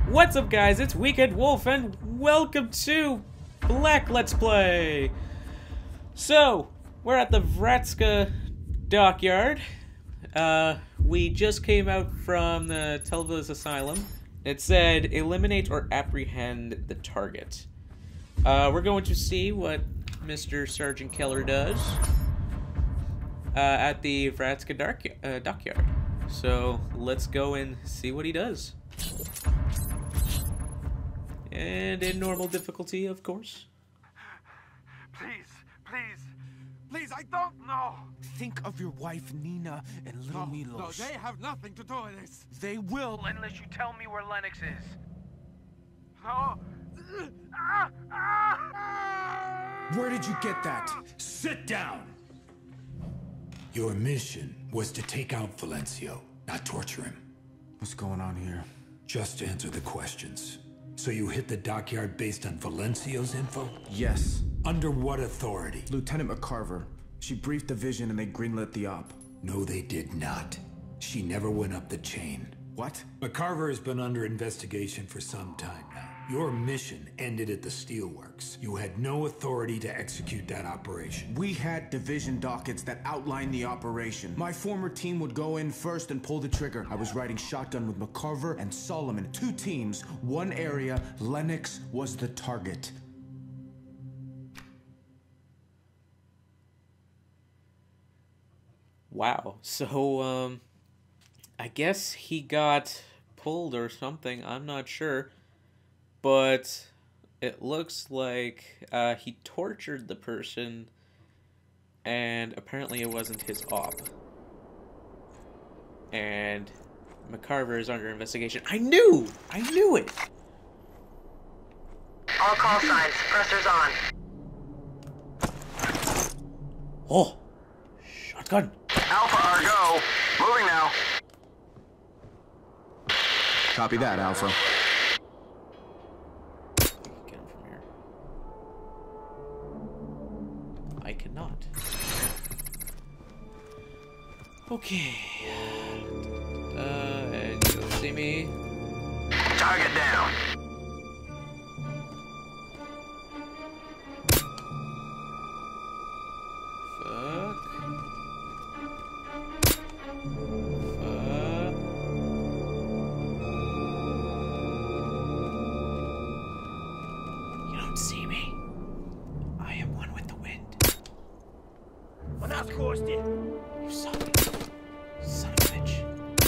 What's up, guys? It's Weekend Wolf, and welcome to Black Let's Play. So, we're at the Vratska Dockyard. We just came out from the Telvis Asylum. It said, eliminate or apprehend the target. We're going to see what Mr. Sergeant Keller does at the Vratska Dockyard. So, let's go and see what he does. And in normal difficulty, of course. Please, I don't know. Think of your wife, Nina, and little Milos. No, they have nothing to do with this. They will. Unless you tell me where Lennox is. No. Where did you get that? Sit down! Your mission was to take out Valencio, not torture him. What's going on here? Just answer the questions. So you hit the dockyard based on Valencio's info? Yes. Under what authority? Lieutenant McCarver. She briefed the Vision and they greenlit the op. No, they did not. She never went up the chain. What? McCarver has been under investigation for some time now. Your mission ended at the steelworks. You had no authority to execute that operation. We had division dockets that outlined the operation. My former team would go in first and pull the trigger. I was riding shotgun with McCarver and Solomon. 2 teams, 1 area. Lennox was the target. Wow. So, I guess he got pulled or something. I'm not sure. But it looks like he tortured the person, and apparently it wasn't his op. And McCarver is under investigation. I knew it! All call signs, suppressors on. Oh! Shotgun! Alpha Argo, moving now. Copy that, Alpha. Get him from here. I cannot. Okay. And you'll see me. Target down. Fuck. You don't see me. I am one with the wind. You saw me. Son of a bitch.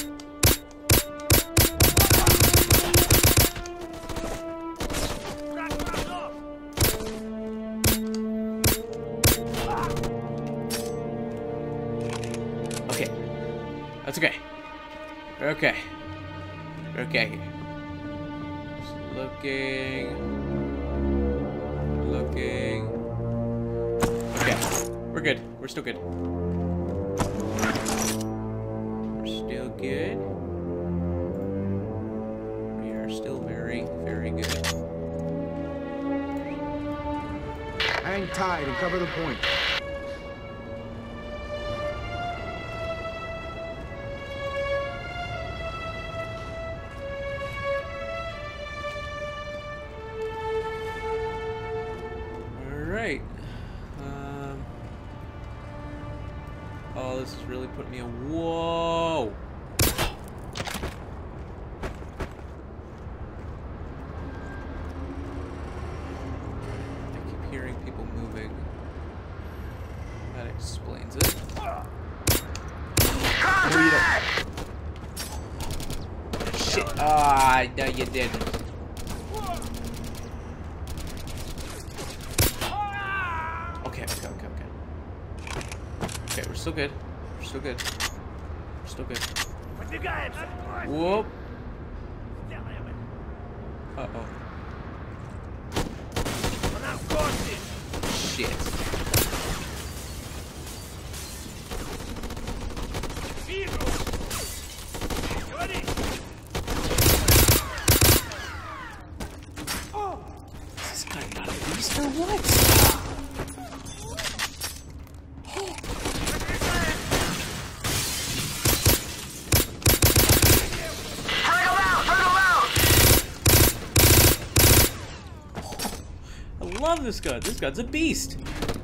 Okay. That's okay. Okay. Okay. Just looking. Okay. We're good. We're still good. We're still good. We are still very, very good. Hang tight and cover the point. Alright. Oh, this is really putting me on. Whoa! I keep hearing people moving. That explains it. Contact! Shit! Ah, no, you didn't. Okay. Okay, we're still good. We're still good. We're still good. Whoop. Uh-oh. Shit. Is this guy got a beast or what? love this gun. This gun's a beast.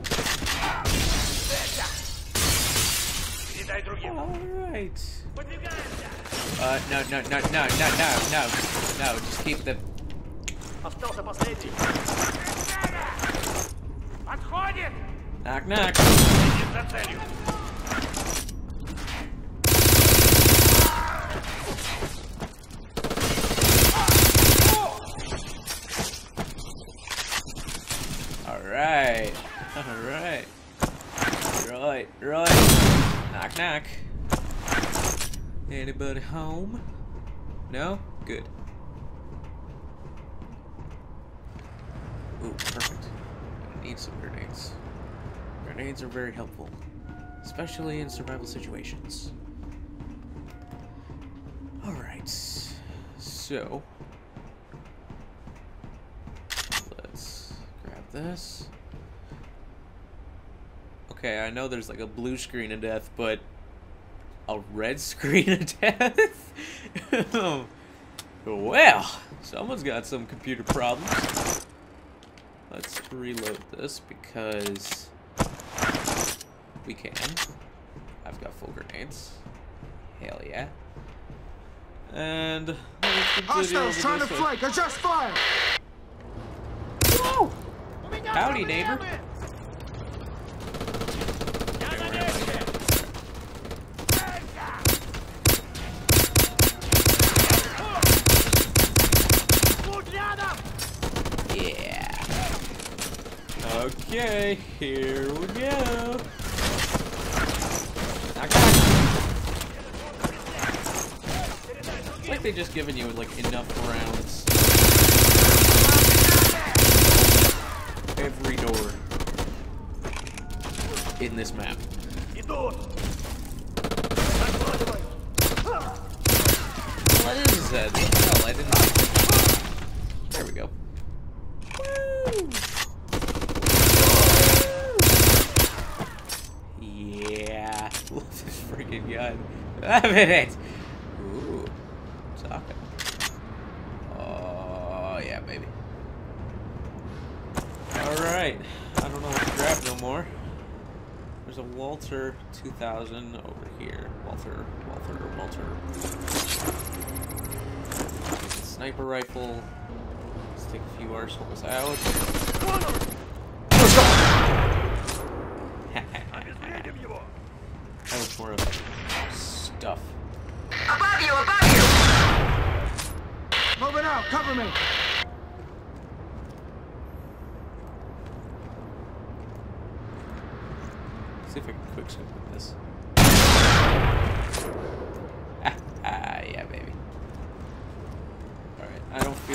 Alright. No. Just keep the... Остался последний. Отходит! Knock, knock. Следит за целью. Alright. Right. Knock, knock. Anybody home? No? Good. Ooh, perfect. I need some grenades. Grenades are very helpful, especially in survival situations. Alright, so let's grab this. Okay, I know there's like a blue screen of death, but a red screen of death? Well, someone's got some computer problems. Let's reload this because we can. I've got full grenades. Hell yeah. And let's continue Hostiles over trying to this way. flank. Adjust fire. Whoa! Howdy, neighbor. Yeah. Okay, here we go. Knock, knock. It's like they just given you like enough rounds. Every door in this map. What is that? Hell, I didn't. There we go. Woo! Yeah, love this freaking gun. Loving it. Ooh, talking. Oh yeah, baby. All right, I don't know what to grab no more. There's a Walter 2000 over here. Walter. Sniper rifle. Let's take a few arsenals out. That was more of stuff. Above you! Moving out. Cover me. See if I can quick scope with this. Yeah, baby. Alright, I don't feel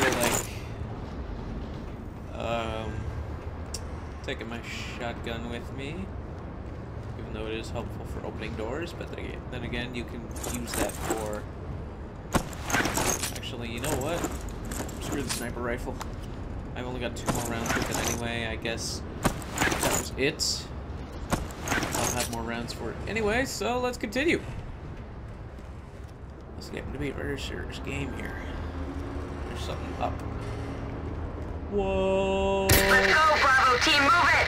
like taking my shotgun with me, even though it is helpful for opening doors, but then again you can use that for... Actually, you know what? Screw the sniper rifle. I've only got 2 more rounds with it anyway. I guess that was it. I'll have more rounds for it anyway, so let's continue. This is getting to be a very serious game here. There's something up. Whoa! Let's go, Bravo team, move it!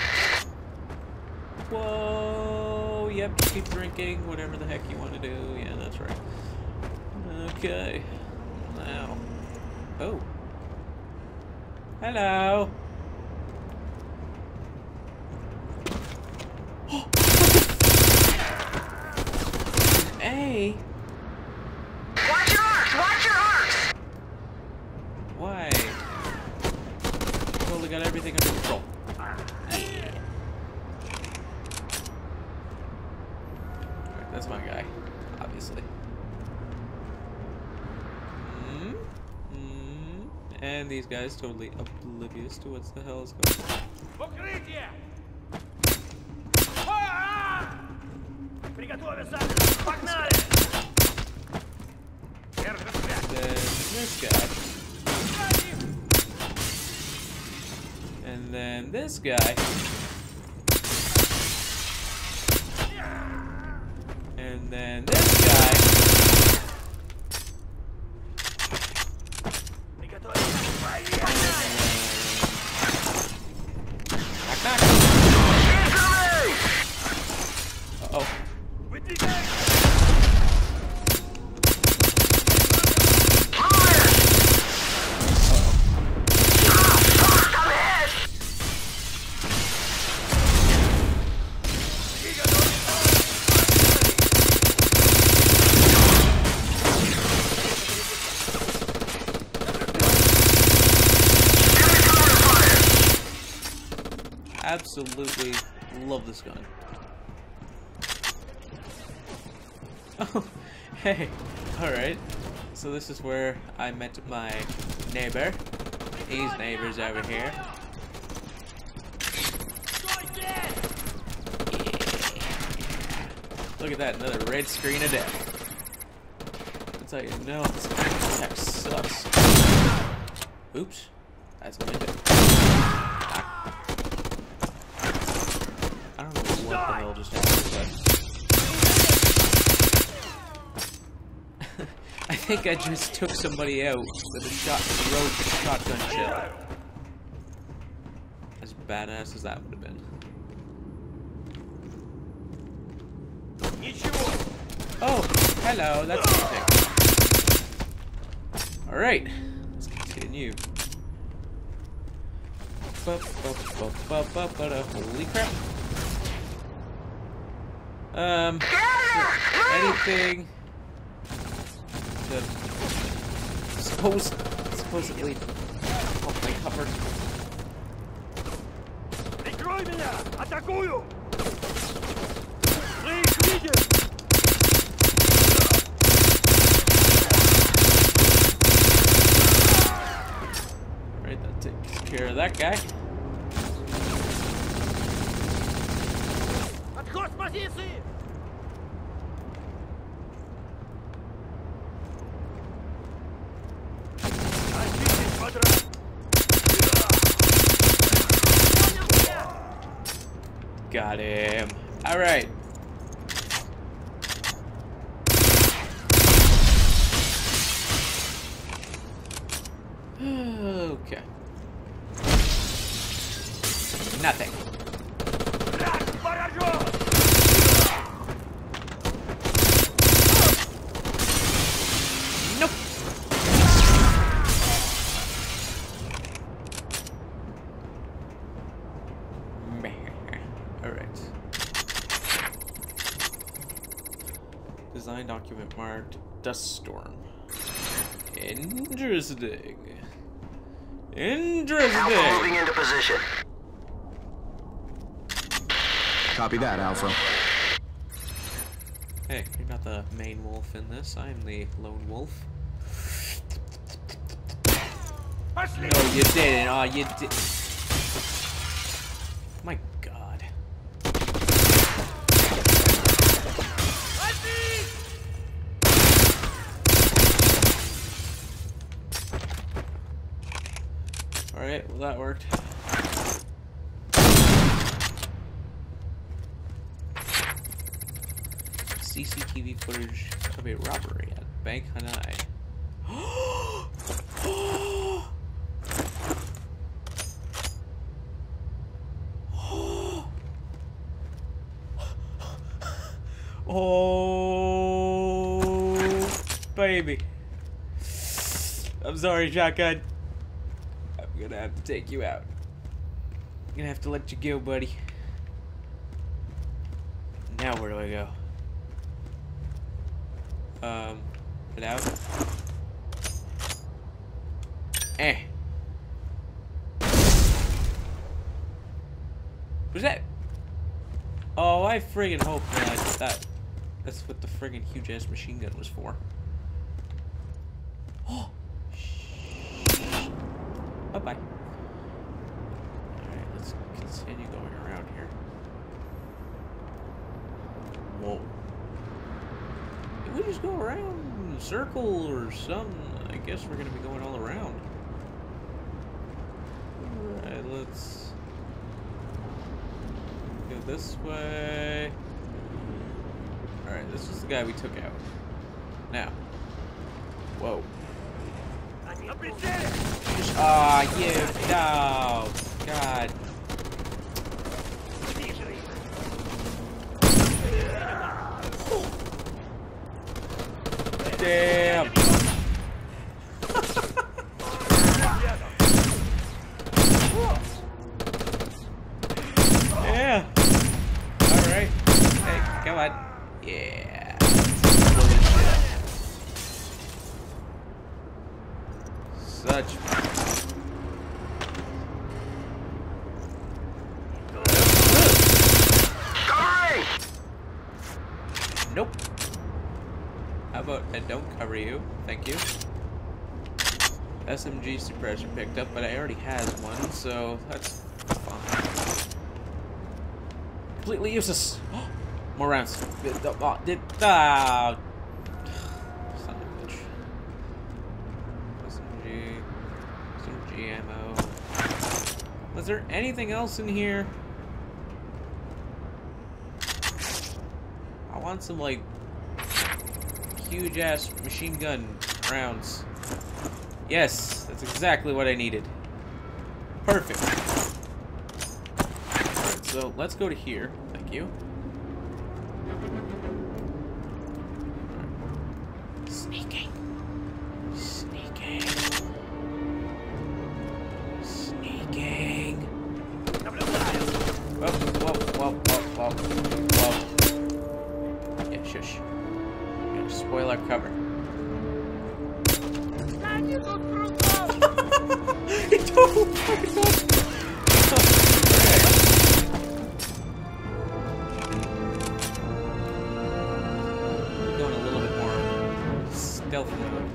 Whoa! Yep, keep drinking, whatever the heck you want to do. Yeah, that's right. Okay. Now. Oh. Hello. Hey. Watch your arcs! Watch your arcs! Why? Totally got everything under control. Yeah. Alright, that's my guy, obviously. And these guys totally oblivious to what the hell is going on. Укрытие! Приготовиться! Погнали! Держим связь! Then this guy. And then this guy. And then this guy. absolutely love this gun. Oh, hey. Alright. So this is where I met my neighbor. These neighbors over here. Yeah. Look at that, another red screen of death. That's how you know this tech sucks. Oops. That's what I did. I don't know what the hell just happened, but I think I just took somebody out with a shotgun shell. As badass as that would have been. Oh, hello, that's interesting. Alright, let's continue. Holy crap. Anything to supposedly help my cover. Прикрой меня! Атакую! Видишь! Right, that takes care of that guy. Отход с позиции! Очистить квадрат! Got him. Alright. Okay. Nothing. Nope. Alright. Design document marked Dust Storm. Interesting. Interesting. Alpha moving into position. Copy that, Alpha. Hey, you're not the main wolf in this. I'm the lone wolf. No, you didn't. Oh, you did. My God. Alright, well that worked. CCTV footage of a robbery at Bank Hanai. Oh, baby. I'm sorry, shotgun. I'm gonna have to take you out. I'm gonna have to let you go, buddy. Now where do I go? Get out. Eh. What's that? Oh, I friggin' hope that's what the friggin' huge ass machine gun was for. Oh. Bye bye. Alright, let's continue going around here. Whoa. Did we just go around in a circle or something? I guess we're gonna be going all around. Alright, let's go this way. Alright, this is the guy we took out. Now. Whoa. Ah, you no. God. Damn. Yeah. Alright. Hey, come on. Yeah. Such fun. about I don't cover you? Thank you. SMG suppressor picked up, but I already had one, so that's fine. Completely useless. More rounds. Son of a bitch. SMG ammo. Was there anything else in here? I want some, like, huge ass machine gun rounds. Yes, that's exactly what I needed. Perfect. Alright, so let's go to here. Thank you. Right. Sneaking. Sneaking. Sneaking. Whoa, whoa, whoa, whoa, whoa, whoa. Yeah, shush. You're gonna spoil our cover. He totally fucking up. Going a little bit more stealth mode.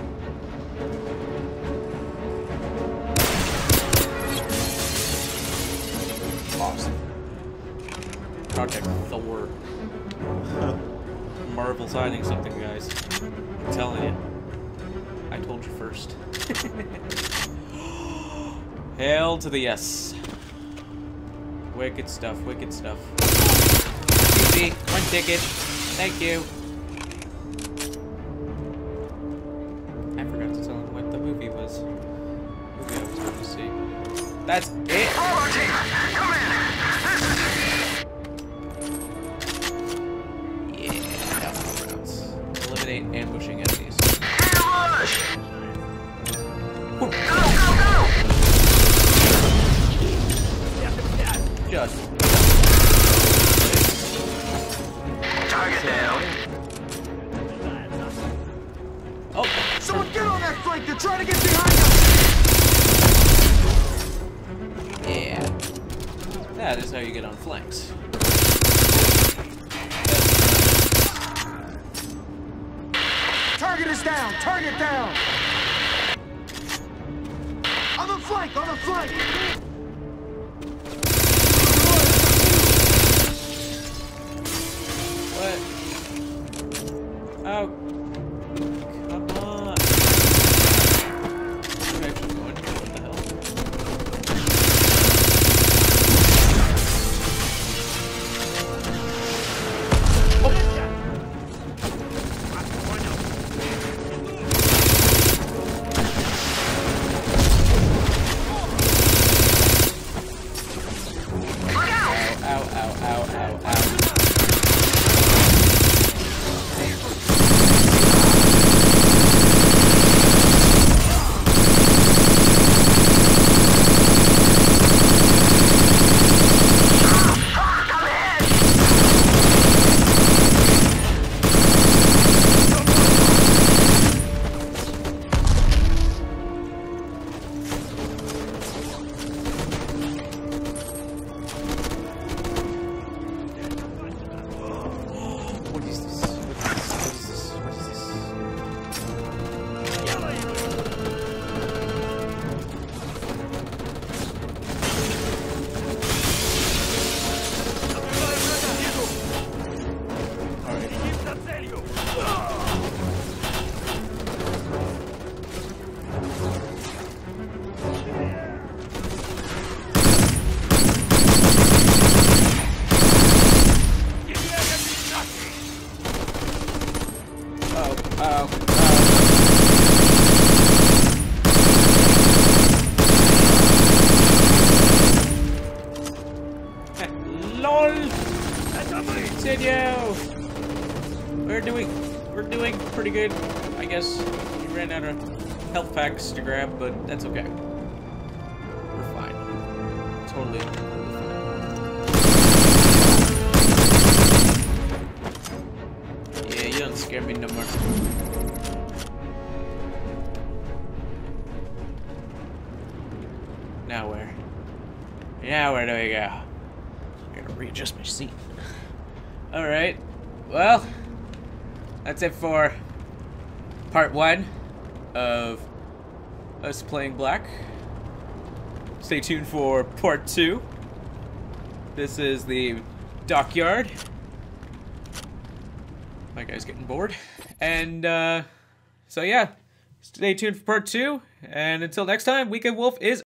Awesome. Project Thor. Marvel's hiding something, guys. I'm telling you. I told you first. Hail to the yes. Wicked stuff, wicked stuff. Easy, 1 ticket. Thank you. I forgot to tell him what the movie was. Movie I was going to see. That's it. Bravo team, come in. Yeah, more rounds. Eliminate ambushing enemies. Ambush! Go, go, go! Just. Target down. Oh, Someone get on that flank! They're trying to get behind us! yeah. That is how you get on flanks. Target is down! Target down! On the flank! On the flank! What? Oh. Come on. I'm actually going here. What the hell? Ow, ow, ow, ow, ow. What is this? What is this? What is this? За целью! Oh, oh, oh. LOL! Continue! We're doing pretty good. I guess we ran out of health packs to grab, but that's okay. We're fine. Totally fine. Yeah, you don't scare me no more. Now where? Now where do we go? I gotta readjust my seat. Alright. Well, that's it for part 1 of us playing Black. Stay tuned for part 2. This is the Dockyard. My guy's getting bored. And, so yeah. Stay tuned for part 2. And until next time, Weekend Wolf is